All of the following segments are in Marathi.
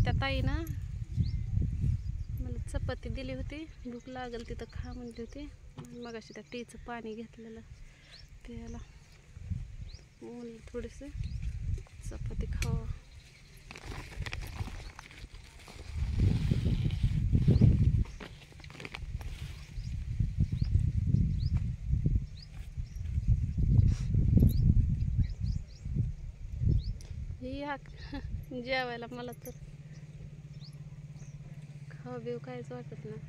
त्या ताईनं मला चपाती दिली होती, भूक लागल तिथं खा म्हणली होती. मगाशी त्या टीचं पाणी घेतलेलं प्यायला, म्हणून थोडीशी चपाती खावा. या जेवायला मला तर खाऊ बिव काहीच वाटत नाही.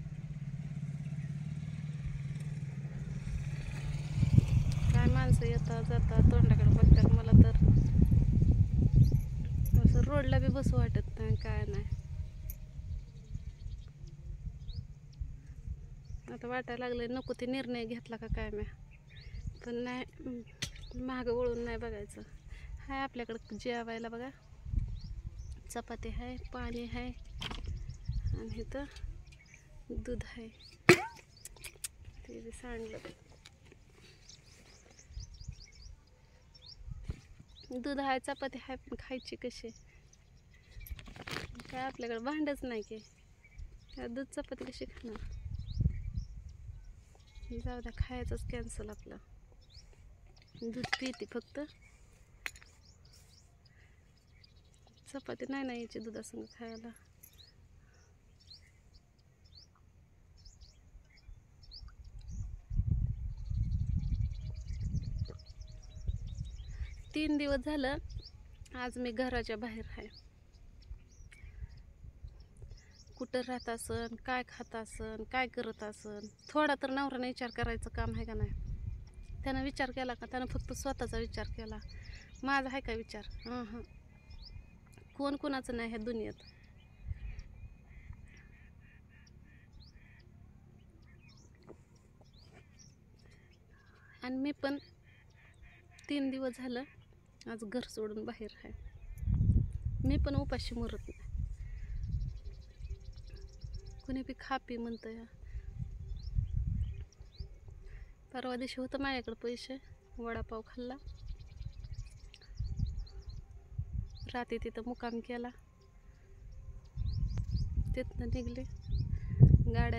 काय माणसं येतात जातात तोंडाकडे बघतात, मला तर असं रोडला बी बसू वाटत नाही, काय नाही. आता वाटायला लागले नको ते निर्णय घेतला का काय, मी पण नाही, मागं वळून नाही बघायचं. हाय आपल्याकडं जेवायला बघा, चपाती आहे, पाणी आहे आणि इथं दूध आहे, ते बी सांडलं. दूध आहे, चपाती आहे, पण खायची कशी? काय आपल्याकडे भांडच नाही की दूध चपाती कशी खाणार? जाऊ द्या, खायचंच कॅन्सल आपलं. दूध पिते फक्त, चपाती नाही ना यायची दुधासंग खायला. तीन दिवस झालं आज मी घराच्या बाहेर आहे. कुठं राहत असन, काय खात असन, काय करत असन, थोडा तर नवऱ्याने विचार करायचं काम आहे का नाही? त्यानं विचार केला का? त्यानं फक्त स्वतःचा विचार केला. माझा आहे का विचार? हां, कोण कोणाचं नाही ह्या दुनियेत. आणि मी पण 3 दिवस झालं आज घर सोडून बाहेर आहे. मी पण उपाशी मरत नाही. कुणी बी खापी म्हणतं या. परवा दिवशी होतं माझ्याकडे पैसे, वडापाव खाल्ला, रात्री तिथं मुक्काम केला, तिथनं निघले. गाड्या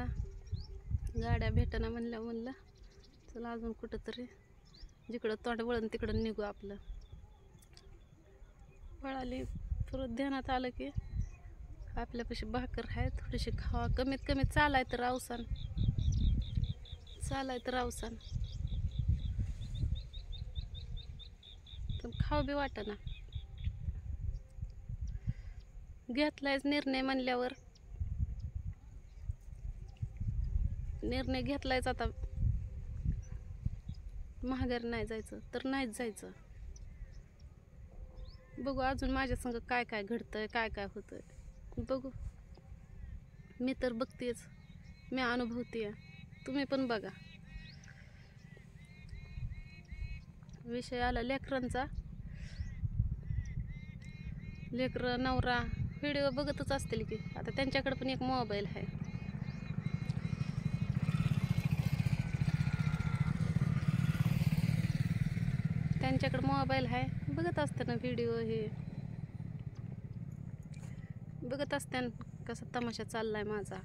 भेटना म्हणलं चला अजून कुठं तरी जिकडं तोंड वळण तिकडं निघू आपलं. वळाली, परत ध्यानात आलं की आपल्यापाशी भाकर आहे, थोडीशी खावा. कमीत कमी चालाय तर अवसान तर खाऊ बी वाटना. घेतलायच निर्णय म्हणल्यावर, निर्णय घेतलायच, आता महागारी नाही जायचं तर नाहीच जायचं. बघू अजून माझ्या संग काय काय घडतंय, काय काय होतंय बघू. मी तर बघतेच, मी अनुभवते, तुम्ही पण बघा. विषय आला लेकरांचा. लेकरं नवरा व्हिडिओ बघतच असतील की, आता त्यांच्याकडे पण एक मोबाईल आहे. त्यांच्याकडे मोबाईल आहे, बघत असताना व्हिडिओ हे बघत असताना कसा तमाशा चाललाय माझा.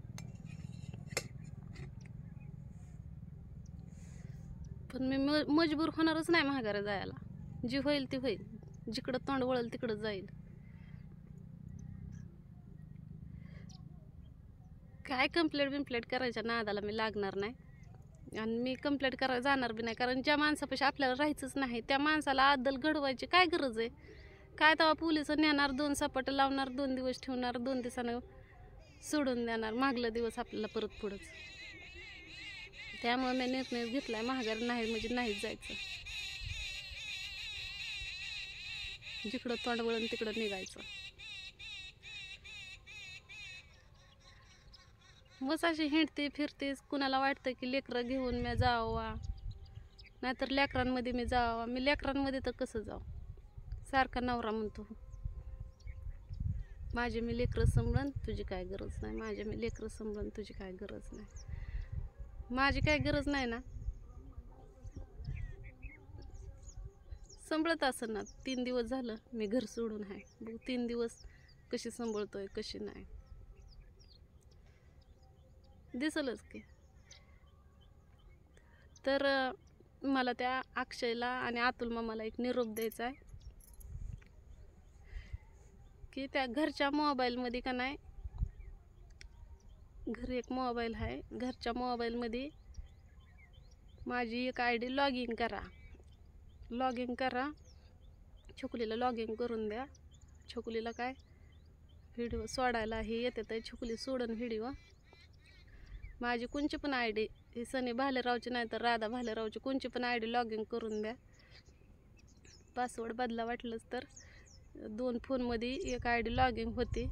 पण मी मजबूर होणारच नाही महागारी जायला. जी होईल ती होईल, जिकडं तोंड वळेल तिकडं जाईल. काय कंप्लेंट करायच्या नादाला मी लागणार नाही, आणि मी कंप्लेंट करायला जाणार बी नाही. कारण ज्या माणसापाशी आपल्याला राहायचंच नाही त्या माणसाला अद्दल घडवायची काय गरज आहे? काय तेव्हा पोलिस नेणार, 2 सपाटं लावणार, 2 दिवस ठेवणार, 2 दिवसानं सोडून देणार, मागला दिवस आपल्याला परत पुढंच. त्यामुळे मी निर्णय घेतलाय महागारी नाही म्हणजे नाहीच जायचं. जिकडं तोंड वळण तिकडं निघायचं. मग अशी हिंडते फिरतेच, कुणाला वाटतं की लेकरं घेऊन मी जावा, नाहीतर लेकरांमध्ये मी जावा. मी लेकरांमध्ये तर कसं जाऊ? सारखा नवरा म्हणतो माझे मी लेकरं सांभाळन, तुझी काय गरज नाही. माझे मी लेकरं सांभाळन, तुझी काय गरज नाही. माझी काय गरज नाही ना? सांभाळत असं ना. 3 दिवस झालं मी घर सोडून आहे. बघ 3 दिवस कशी सांभाळतोय कशी नाही दिसलच की. तर मला त्या अक्षयला आणि अतुल मामाला एक निरोप द्यायचा आहे की त्या घरच्या मोबाईलमध्ये का नाही, घरी एक मोबाईल आहे, घरच्या मोबाईलमध्ये माझी एक ID लॉग इन करा, छकुलीला लॉग इन करून द्या. छकुलीला काय व्हिडिओ सोडायला हे येते तर छकुली सोडून व्हिडिओ. माझी कोणची पण ID, ही सनी भालेरावची नाही तर राधा भालेरावची कोणची पण ID लॉग इन करून द्या. पासवर्ड बदला वाटलंच तर 2 फोनमध्ये एक ID लॉग इन होते,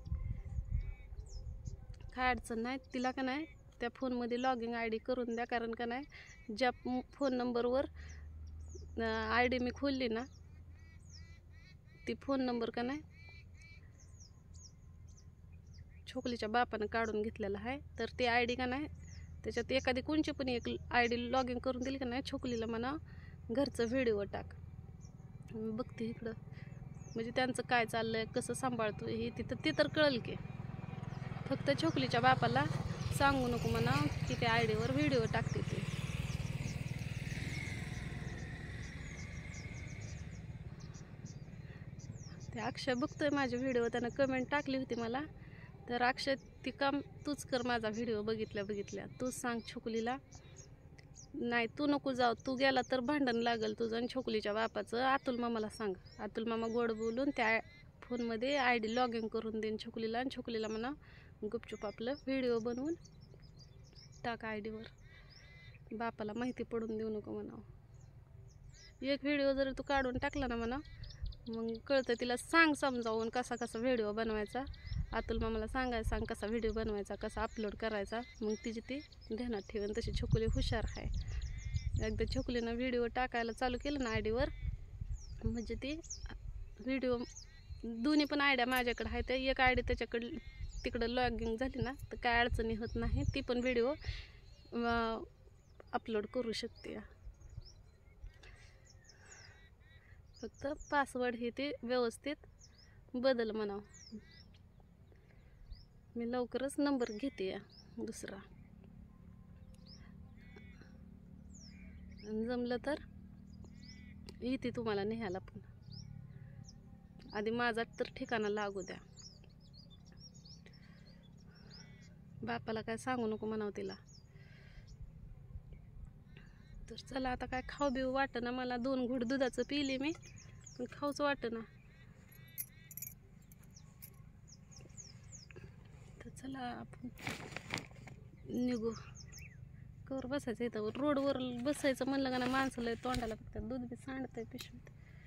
काय अडचण नाही. तिला का नाही त्या फोनमध्ये लॉग इन ID करून द्या. कारण का नाही ज्या फोन नंबरवर ID मी खोलली ना ती फोन नंबर का नाही छोकलीच्या बापानं काढून घेतलेला आहे. तर ती ID का नाही त्याच्यात एखादी कोणची पण एक ID लॉग इन करून दिली का नाही, छोकलीला म्हणा घरचं व्हिडिओ टाक. मी बघते इकडं म्हणजे त्यांचं काय चाललंय कसं सांभाळतो हे तिथं ते तर कळेल की. फक्त छोकलीच्या बापाला सांगू नको म्हणा की त्या ID वर व्हिडिओ टाकते ते. ते अक्षय बघतोय माझे व्हिडिओ, त्यानं कमेंट टाकली होती मला. तर अक्षय ती काम तूच कर, माझा व्हिडिओ बघितल्या तूच सांग छोकलीला, नाही तू नको जाऊ, तू गेला तर भांडण लागल तुझं आणि छोकलीच्या बापाचं. अतुल मामाला सांग, अतुल मामा गोड बोलून त्या फोनमध्ये ID लॉग इन करून देईन छकुलीला आणि छकुलीला म्हणा गुपचूप आपलं व्हिडिओ बनवून टाक ID वर. बापाला माहिती पडून देऊ नको म्हणावं. एक व्हिडिओ जरी तू काढून टाकला ना म्हणा मग कळतं तिला. सांग समजावून कसा व्हिडिओ बनवायचा. अतुल मामाला सांग कसा व्हिडिओ बनवायचा, कसा अपलोड करायचा. मग तिची ती ध्यानात ठेवेन. तशी छकुली हुशार आहे. एकदा छकुलीनं व्हिडिओ टाकायला चालू केलं ना ID वर म्हणजे ती व्हिडिओ दोन्ही पण आयडिया माझ्याकडे आहे. त्या एक ID त्याच्याकडे तिकडं लॉग इन झाली ना तर काय अडचणी होत नाही, ती पण व्हिडिओ अपलोड करू शकते. फक्त पासवर्ड हे ते व्यवस्थित बदल म्हणावं. मी लवकरच नंबर घेते दुसरा, जमलं तर येते तुम्हाला न्यायला. पण आधी माझा तर ठिकाणा लागू द्या. बापाला काय सांगू नको म्हणावं तिला. तर चला आता काय खाऊ बिऊ वाटना मला. 2 घूट दुधाचं पिली मी पण खाऊच वाटना. तर चला आपण निघू. कवर बसायचं इथं रोडवर बसायचं म्हणलं का ना माणसं लय तोंडाला बघतात. दूध बी सांडतंय पिशवीत.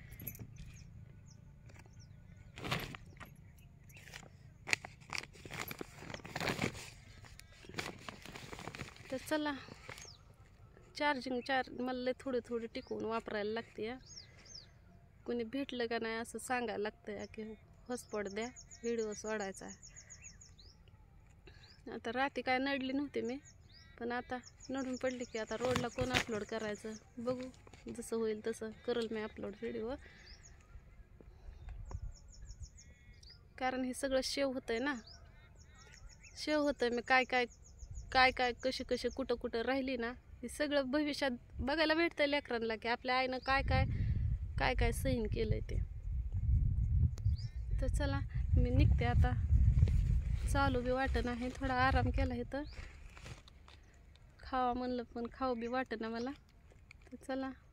तर चला चार्जिंग मला लय थोडी टिकवून वापरायला लागते. कोणी भेटलं का नाही असं सांगायला लागतं की हॉटस्पॉट द्या, व्हिडिओ सोडायचा. आता रात्री काय नडली नव्हती मी, पण आता नडून पडली की आता रोडला कोण अपलोड करायचं. बघू जसं होईल तसं करेल मी अपलोड व्हिडिओ. कारण हे सगळं शेव होतंय ना, शेव होतंय. मी काय कशी कुठं राहिली ना हे सगळं भविष्यात बघायला भेटतं लेकरांना की आपल्या आईनं काय सहन केलंय ते. तर चला मी निघते आता. चालू बी वाटत नाही, थोडा आराम केला इथं. खावा म्हणलं पण खाऊ बी वाटत ना मला. तर चला